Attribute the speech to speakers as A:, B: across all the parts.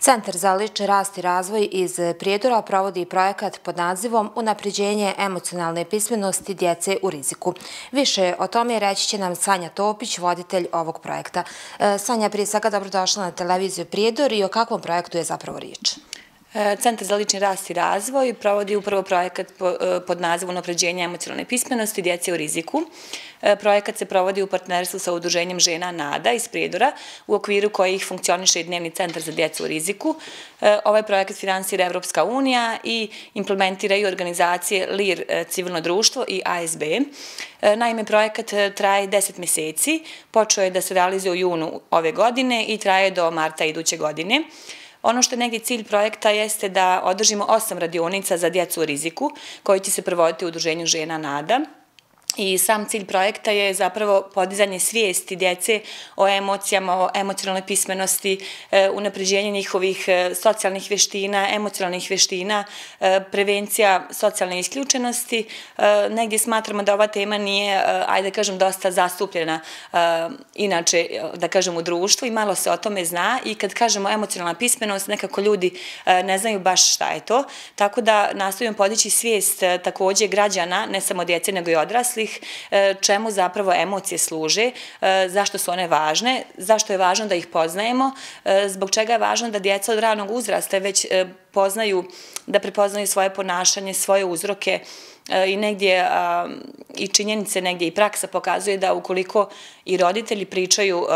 A: Centar za lični rast i razvoj iz Prijedora provodi projekat pod nazivom Unapređenje emocionalne pismenosti djece u riziku. Više o tome reći će nam Sanja Topić, voditelj ovog projekta. Sanja, prije svega dobrodošla na televiziju Prijedor i o kakvom projektu je zapravo riječ?
B: Centar za lični rast i razvoj provodi upravo projekat pod nazivom Unapređenje emocionalne pismenosti djece u riziku. Projekat se provodi u partnerstvu sa Udruženjem žena NADA iz Prijedora, u okviru kojih funkcioniše i Dnevni centar za djecu u riziku. Ovaj projekat finansira Evropska unija i implementiraju organizacije LIR civilno društvo i ASB. Naime, projekat traje 10 mjeseci, počeo je da se realizuje u junu ove godine i traje do marta iduće godine. Ono što je negdje cilj projekta jeste da održimo 8 radionica za djecu u riziku, koji će se provoditi u Udruženju žena NADA. I sam cilj projekta je zapravo podizanje svijesti djece o emocijama, o emocionalnoj pismenosti, unapređenje njihovih socijalnih vještina, emocionalnih vještina, prevencija socijalne isključenosti. Negdje smatramo da ova tema nije, ajde da kažem, dosta zastupljena inače, da kažem, u društvu i malo se o tome zna i kad kažemo emocionalna pismenost, nekako ljudi ne znaju baš šta je to, tako da nastojimo podići svijest također građana, ne samo djece nego i odraslih, čemu zapravo emocije služe, zašto su one važne, zašto je važno da ih poznajemo, zbog čega je važno da djeca od ranog uzrasta već poznaju, da prepoznaju svoje ponašanje, svoje uzroke i negdje i činjenice, negdje i praksa pokazuje da ukoliko i roditelji pričaju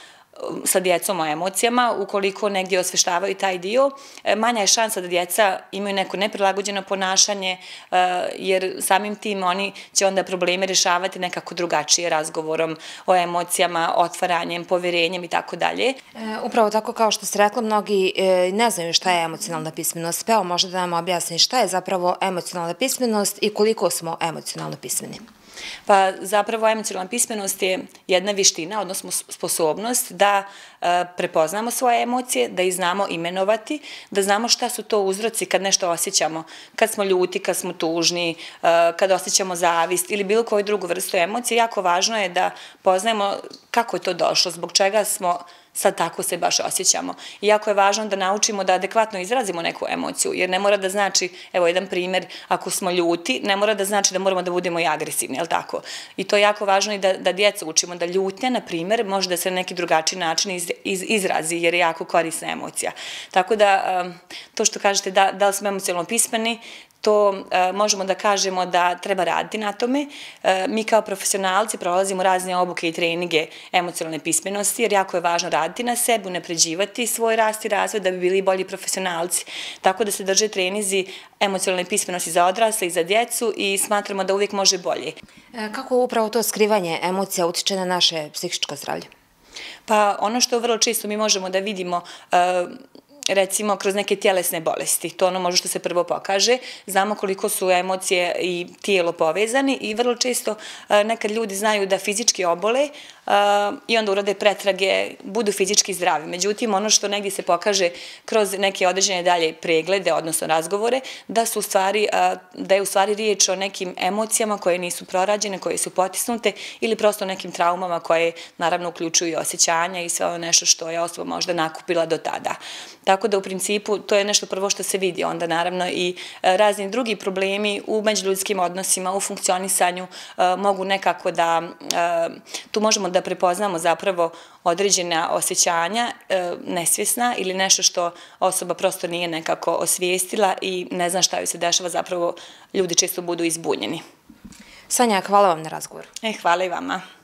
B: sa djecom o emocijama, ukoliko negdje osveštavaju taj dio, manja je šansa da djeca imaju neko neprilagođeno ponašanje, jer samim tim oni će onda probleme rješavati nekako drugačije razgovorom o emocijama, otvaranjem, povjerenjem i tako dalje.
A: Upravo tako kao što ste rekla, mnogi ne znaju šta je emocionalna pismenost. Evo, možda da nam objasni šta je zapravo emocionalna pismenost i koliko smo emocionalno pismeni.
B: Pa zapravo emocionalna pismenost je jedna vještina, odnosno sposobnost da prepoznamo svoje emocije, da ih znamo imenovati, da znamo šta su to uzroci kad nešto osjećamo, kad smo ljuti, kad smo tužni, kad osjećamo zavist ili bilo koju drugu vrstu emocije. Jako važno je da poznajemo kako je to došlo, zbog čega smo sad tako se baš osjećamo. I jako je važno da naučimo da adekvatno izrazimo neku emociju, jer ne mora da znači, evo jedan primjer, ako smo ljuti, ne mora da znači da moramo da budemo i agresivni, jel tako? I to je jako važno i da djecu učimo da ljutnja, na primjer, može da se na neki drugačiji način izrazi, jer je jako korisna emocija. Tako da, to što kažete da li smo emocionalno pismeni, to možemo da kažemo da treba raditi na tome. Mi kao profesionalci prolazimo razne obuke i treninge emocionalne pismenosti, jer jako je važno raditi na sebi, unapređivati svoj rast i razvoj da bi bili bolji profesionalci. Tako da se drže trenizi emocionalne pismenosti za odrasle i za djecu i smatramo da uvijek može bolje.
A: Kako upravo to skrivanje emocija utiče na naše psihičko zdravlje?
B: Pa ono što vrlo često mi možemo da vidimo recimo kroz neke tjelesne bolesti, to ono može što se prvo pokaže, znamo koliko su emocije i tijelo povezani i vrlo često nekad ljudi znaju da fizički obole i onda urade pretrage, budu fizički zdravi. Međutim, ono što negdje se pokaže kroz neke određene dalje preglede, odnosno razgovore, da je u stvari riječ o nekim emocijama koje nisu prorađene, koje su potisnute ili prosto nekim traumama koje naravno uključuju i osjećanja i sve ono nešto što je osoba možda nakupila do tada. Tako da u principu to je nešto prvo što se vidi, onda naravno i razni drugi problemi u međuljudskim odnosima, u funkcionisanju mogu nekako da, tu možemo da prepoznamo zapravo određena osjećanja nesvjesna ili nešto što osoba prosto nije nekako osvijestila i ne zna šta joj se dešava, zapravo ljudi često budu izbunjeni.
A: Sanja, hvala vam na razgovoru.
B: Hvala i vama.